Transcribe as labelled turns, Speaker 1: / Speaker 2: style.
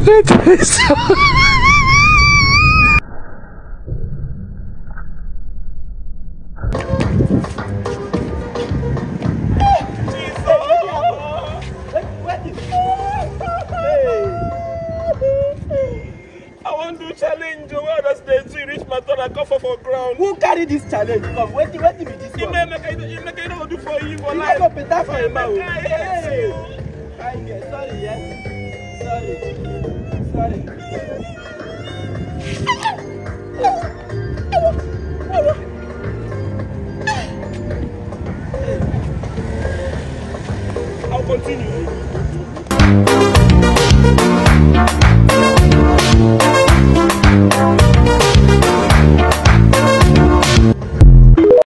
Speaker 1: Who carry this challenge? Come, wait till be this one.
Speaker 2: You make it do for you.
Speaker 1: You make up better for him.
Speaker 2: Sorry,
Speaker 1: yes. Sorry.